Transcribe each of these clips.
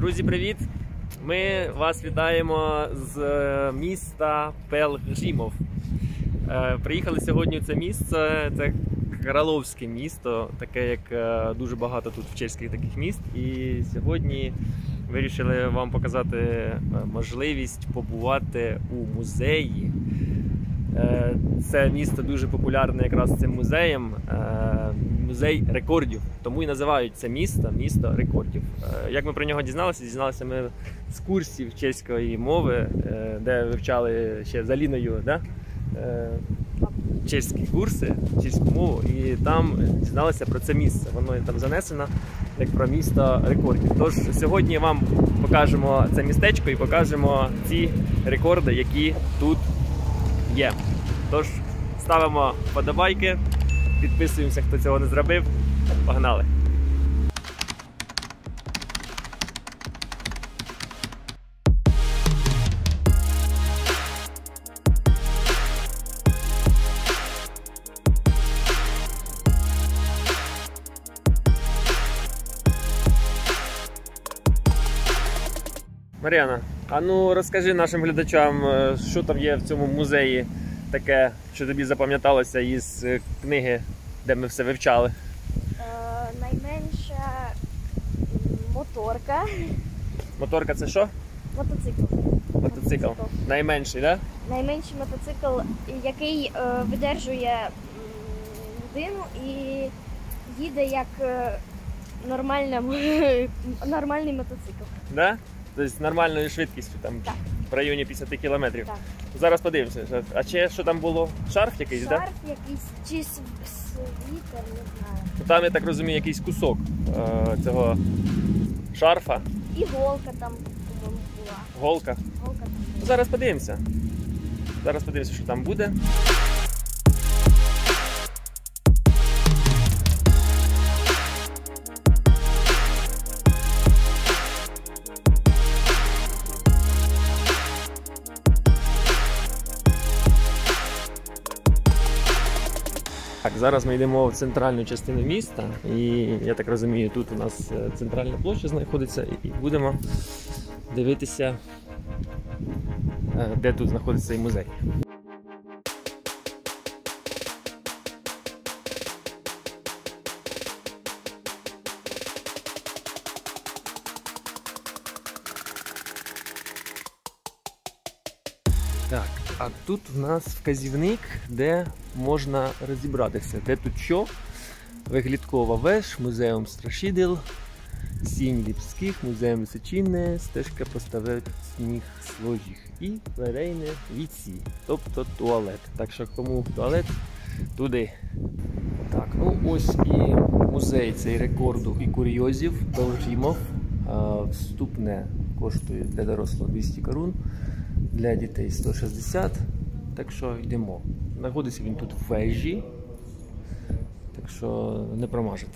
Друзі, привіт! Ми вас вітаємо з міста Пелжімов. Приїхали сьогодні в це місце. Це Краловське місто, таке як дуже багато тут в чеських таких міст. І сьогодні вирішили вам показати можливість побувати у музеї. Це місто дуже популярне якраз цим музеєм. Музей рекордів. Тому і називають це місто рекордів. Як ми про нього дізналися? Дізналися ми з курсів чеської мови, де вивчали ще з Аліною, да? Чеські курси, чеську мову, і там дізналися про це місце. Воно там занесено як про місто рекордів. Тож сьогодні вам покажемо це містечко і покажемо ці рекорди, які тут є. Тож ставимо вподобайки, підписуємося, хто цього не зробив. Погнали! Мар'яна, а ну розкажи нашим глядачам, що там є в цьому музеї таке, що тобі запам'яталося із книги, де ми все вивчали. Найменша моторка. Моторка це що? Мотоцикл. Мотоцикл. Найменший, так? Да? Найменший мотоцикл, який видержує людину і їде як нормальний мотоцикл. Да? Тобто з нормальною швидкістю, там так. В районі 50 кілометрів. Так. Зараз подивимося. А ще що там було? Шарф якийсь, так? Шарф якийсь, чи світер, не знаю. Там, я так розумію, якийсь кусок цього шарфа. І голка там, по-моєму, була. Голка. Голка там була. Зараз подивимося. Зараз подивимося, що там буде. Так, зараз ми йдемо в центральну частину міста, і я так розумію, тут у нас центральна площа знаходиться, і будемо дивитися, де тут знаходиться цей музей. Так, а тут в нас вказівник, де можна розібратися, де тут що. Виглядкова веж, музеум Страшидел, Сінь Ліпських, музеум Височинне, стежка поставить сніг сложих і перейне віці, тобто туалет. Так що кому туалет, туди. Так, ну ось і музей цей рекорду і курйозів Пелжімов. Вступне коштує для дорослого 200 корун. Для дітей 160, так що йдемо. Знаходиться він тут в вежі, так що не промажете.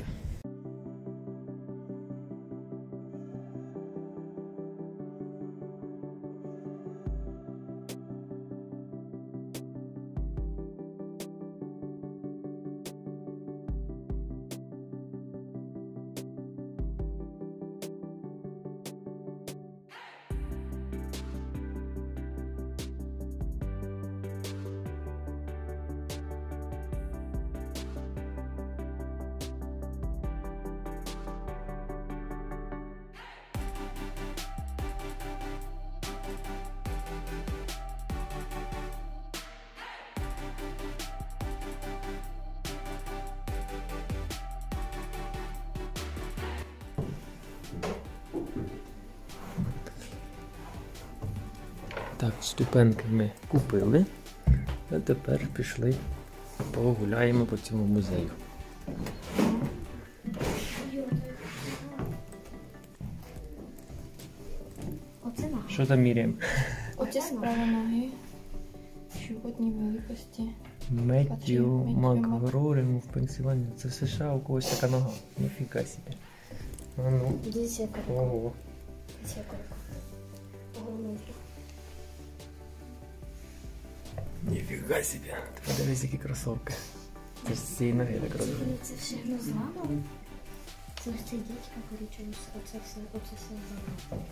Так, ступеньки ми купили, а тепер пішли погуляємо по цьому музею. Оце наше. Що там міряємо? Оце справа ноги. Щупотні великості. Меттью Макгрорем в Пенсільванії. Це в США, у когось така нога. Ніфіга собі. А ну. Дивіться, яка рука. Ого. Дивіться, яка рука. Огромний. Ніфіга собі. Ти подивись, які кросовки. Це ж з цієї ноги так робить. Це все не зламано? Це ось цей дядька, коротше, оце все зламано.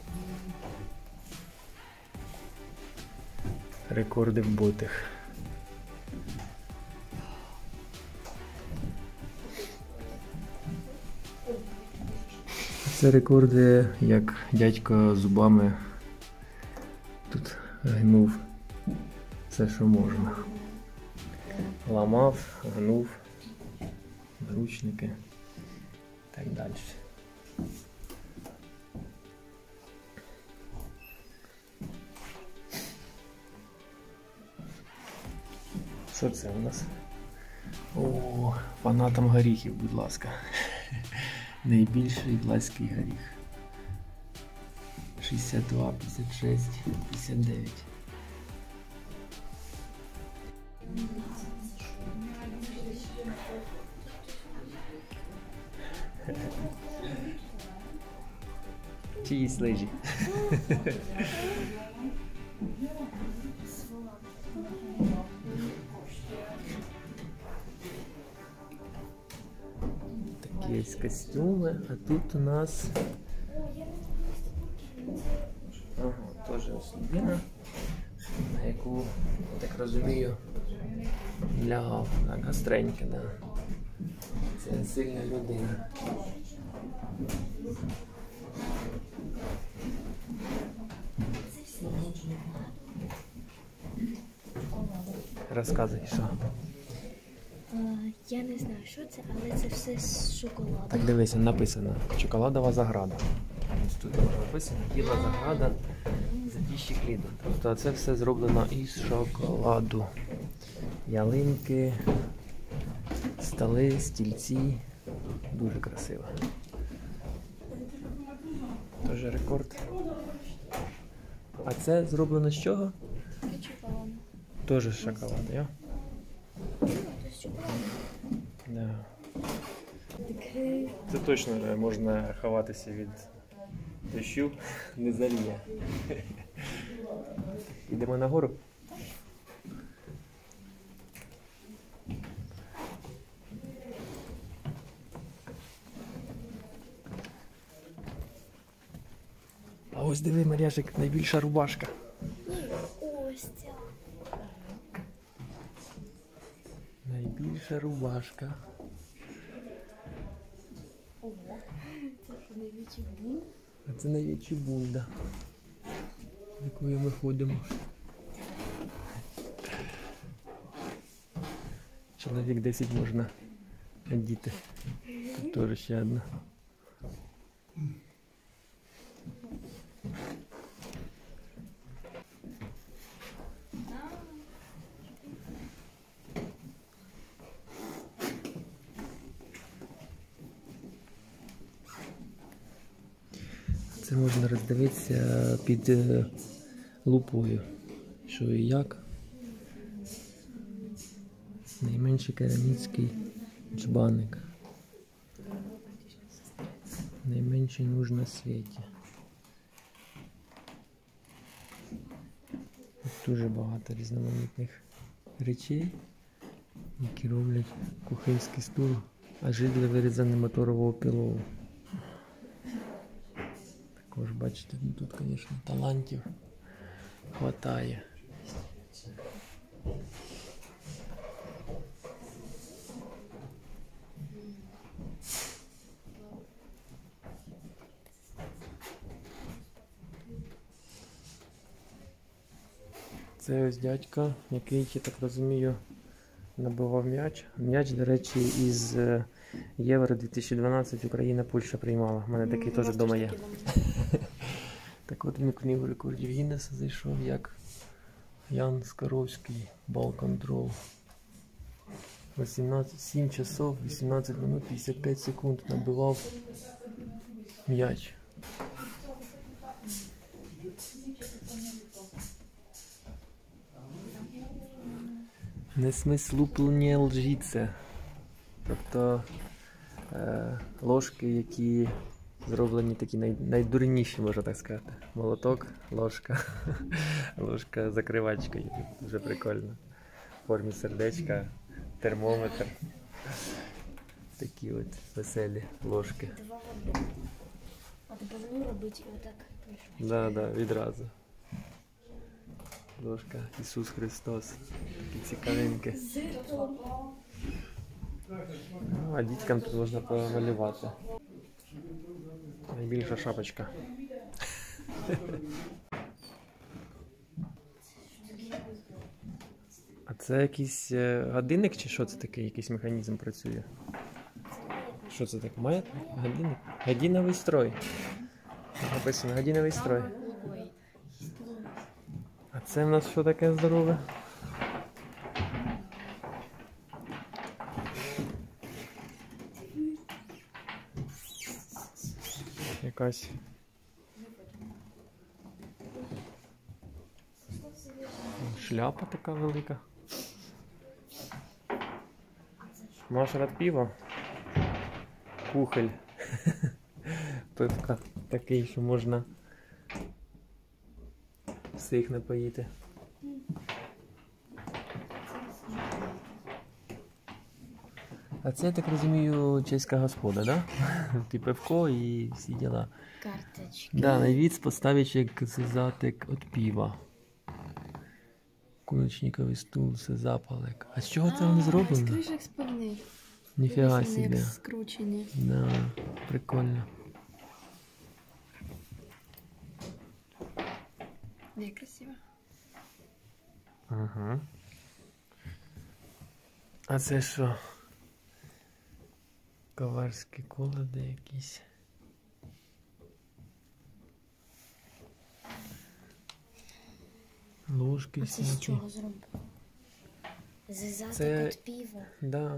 рекорди вбитих. Це рекорди, як дядько зубами тут гнув все, що можна. Ламав, гнув, наручники і так далі. Що це у нас? О, фанатам горіхів, будь ласка. Найбільший власький горіх. 62, 56, 59. Чиїсь лижі. Такі ось костюми, а тут у нас... Ага, теж ось людина, на яку, так розумію, лягав. Так, гостренька, да. Це сильна людина. Розказуй, що? Я не знаю, що це, але це все з шоколаду. Так дивися, написано «Чоколадова заграда». Ось тут написано «Біла заграда затіщих лідер». Тобто це все зроблено із шоколаду. Ялинки, столи, стільці. Дуже красиво. Теж рекорд. А це зроблено з чого? Шоколад. Теж з шоколаду, я? Це з шоколаду. Да. Це точно можна ховатися від дощу, не заліє. Йдемо нагору. А ось диви, Мар'яшик, найбільша рубашка. Ось ця. Найбільша рубашка. Ого. Це що, найбільший бун? А це найбільша бунда, з якою ми ходимо. Чоловік 10 можна одіти. Тут теж ще одна. Це можна роздивитися під лупою, що і як. Найменший керамічний джбаник. Найменший нуж на світі. Тут дуже багато різноманітних речей, які роблять кухонський стул, а жидло вирізане моторового пилову. Також бачите, тут, звісно, талантів хватає. Це ось дядька, який, я так розумію, набивав м'яч. М'яч, до речі, із Євро 2012 Україна-Польща приймала. У мене такий теж вдома є. Так от він в книгу рекордів Гіннеса зайшов як Ян Скоровський, Ball Control. 7 часов, 18 минут, 55 секунд набивав м'яч. Несмислуплення лжіце. Тобто ложки, які зроблені такі найдурніші, можна так сказати. Молоток, ложка, ложка закривачкою. Дуже прикольно. В формі сердечка, термометр. Такі от веселі ложки. Два в одному. А ти повинен робити отак. Да, відразу. ложка Ісус Христос. Такі цікавинки. Ну, а діткам тут можна помалювати. Найбільша шапочка. А це якийсь годинник чи що це таке? Якийсь механізм працює? Що це таке? Має годинник? Годиновий строй. Написано годиновий строй. А це в нас що таке здорове? Якась шляпа така велика. Маша пиво. Кухоль. Пивка такий, що можна всіх напоїти. А це, я так розумію, чеська господа, да? Ти пивко і всі діла. Карточки. Да, навіць поставичек затик від пива. Куличниковий стул, це запалик. А з чого це вони зроблено? З кришок спивних. Ніфіга Вони собі. як скручені. Да, прикольно. Не красиво. Ага. А це що? Коварські колоди якісь. Ложки А це з всякі. чого зроблено? З Це- від пива. Да.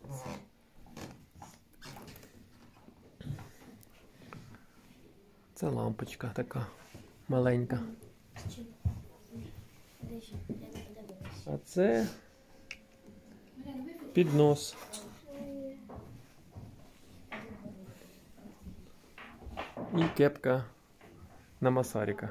Це лампочка така маленька. З чим? Де ще? Я не подивилась. А це піднос. І кепка на Масаріка.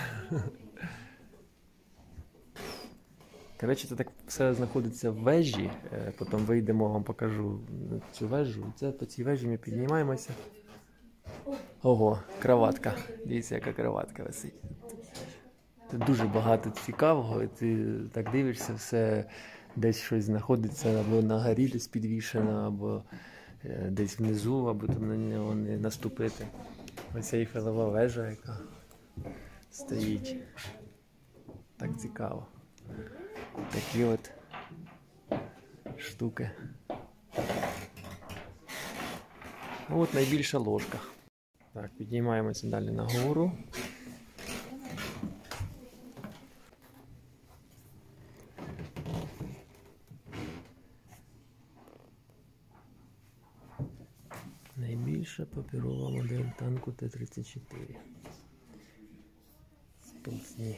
Коротше, це так все знаходиться в вежі. Потім вийдемо, вам покажу цю вежу. Це по цій вежі ми піднімаємося. Ого, кроватка. Дивіться, яка кроватка висить. Тут дуже багато цікавого, і ти так дивишся, все десь щось знаходиться або на горі десь підвішено, або десь внизу, або там на нього не наступити. Ось Ейфелева вежа, яка стоїть. Так цікаво. Такі от штуки. От найбільша ложка. Так, піднімаємося далі нагору. Найбільша паперова модель танку Т-34. Сползні.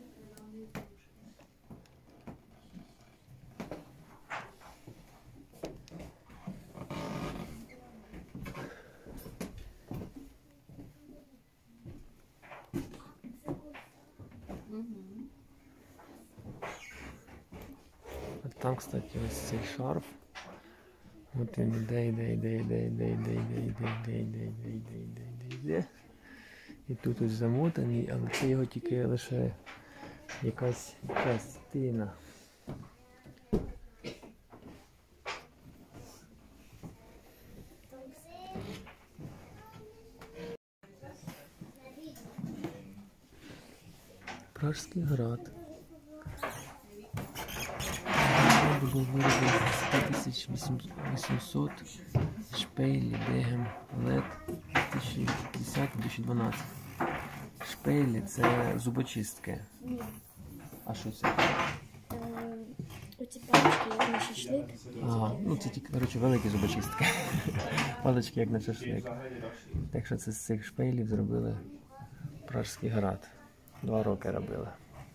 А там, кстати, ось цей шарф. От він іде. І тут ось замотаний, але це його тільки лише якась частина. Пражський град. Було вироблено 1800, шпейлі, дегем, лед 2010-2012. Шпейлі – це зубочистки. Ні. А що це? Оці палички, як на шашлик. Ага, ну це тільки, коротше, великі зубочистки. Палички, як на шашлик. Так що це з цих шпейлів зробили Пражський град. 2 роки робили.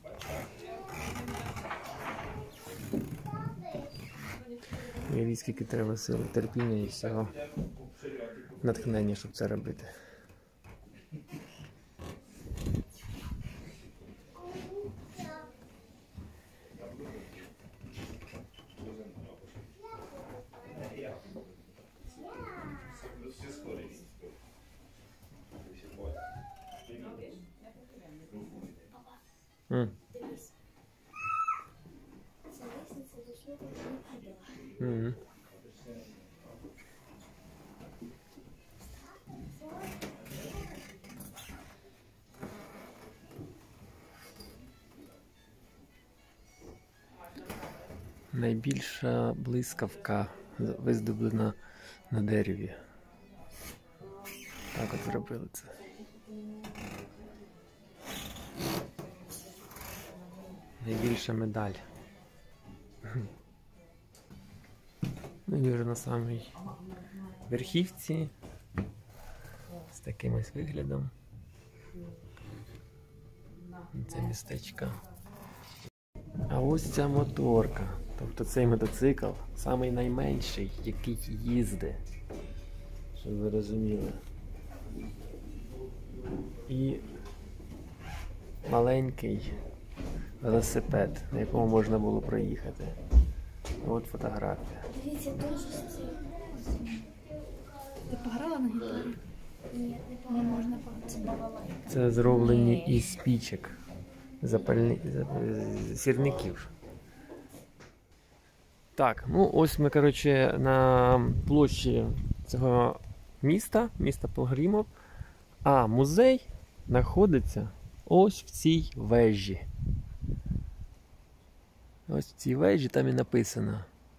Уявіть, скільки треба сили, терпіння і всього натхнення, щоб це робити. Мгм. Найбільша блискавка виздоблена на дереві. Так от зробили це. Найбільша медаль. Навірно, на самій верхівці. З таким ось виглядом. Це містечко. А ось ця моторка. Тобто цей мотоцикл самий найменший, який їздить. Щоб ви розуміли. І маленький велосипед, на якому можна було проїхати. От фотографія. Дивіться, дуже стильно. Ти пограла на гітарі? Ні, Не можна це балалайка. Це зроблені із спічок, сірників. Так, ну ось ми, коротше, на площі цього міста Пилгримов, а музей знаходиться ось в цій вежі. Ось в цій вежі там і написано,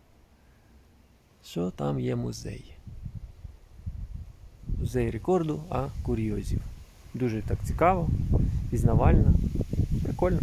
що там є музей. Музей рекорду, а курйозів. Дуже так цікаво, пізнавально, прикольно.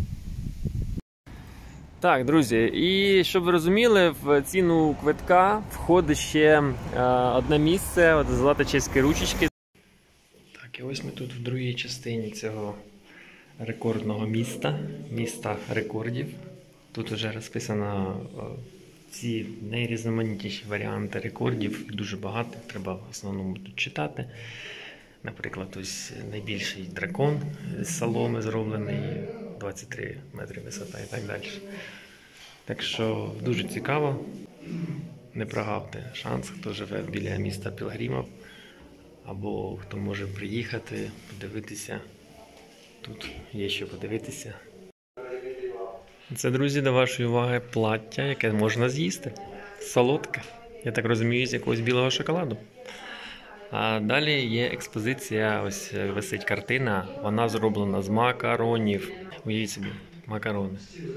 Так, друзі, і щоб ви розуміли, в ціну квитка входить ще одне місце, от Златочевської ручечки. Так, і ось ми тут в другій частині цього рекордного міста рекордів. Тут вже розписано ці найрізноманітніші варіанти рекордів, дуже багато, треба в основному тут читати. Наприклад, ось найбільший дракон з соломи зроблений, 23 метри висота і так далі. Так що дуже цікаво, не прогавте шанс, хто живе біля міста Пилгримов, або хто може приїхати, подивитися. Тут є що подивитися. Це, друзі, до вашої уваги плаття, яке можна з'їсти. Солодке. Я так розумію, з якогось білого шоколаду. А далі є експозиція, ось висить картина, вона зроблена з макаронів. Уявіть собі, макарони.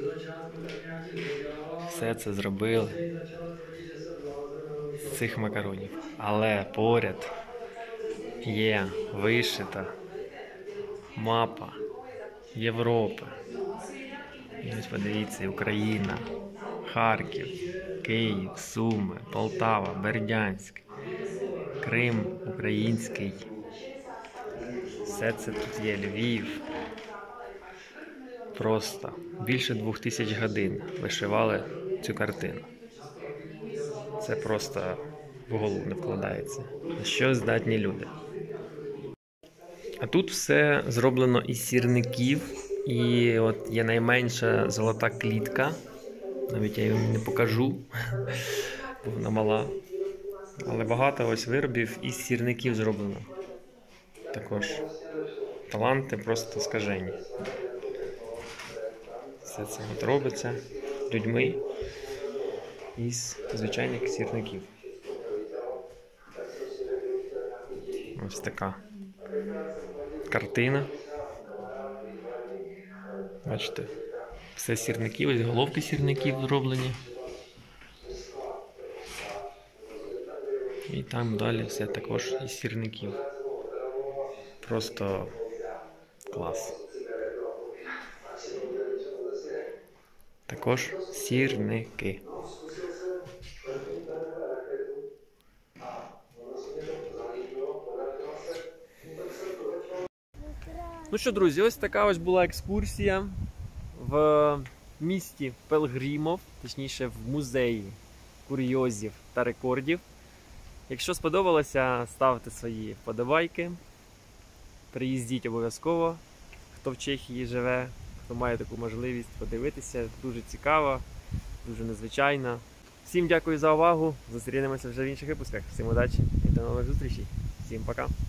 Все це зробили з цих макаронів. Але поряд є вишита мапа Європи. І ось подивіться, Україна, Харків, Київ, Суми, Полтава, Бердянськ, Крим український. Все це тут є, Львів. Просто більше 2000 годин вишивали цю картину. Це просто в голову не вкладається. На що здатні люди. А тут все зроблено із сірників. І от є найменша золота клітка. Навіть я її не покажу, бо вона мала. Але багато ось виробів із сірників зроблено. Також таланти просто скажені. Все це от робиться людьми із звичайних сірників. Ось така картина. Бачите, все сірників, ось головки сірників зроблені. І там далі все також із сірників. Просто клас. Також сірники. Ну що, друзі, ось така ось була екскурсія в місті Пилгримов, точніше в музеї курйозів та рекордів. Якщо сподобалося, ставте свої вподобайки. Приїздіть обов'язково, хто в Чехії живе, хто має таку можливість подивитися. Дуже цікаво, дуже незвичайно. Всім дякую за увагу. Зустрінемося вже в інших випусках. Всім удачі і до нових зустрічей. Всім пока.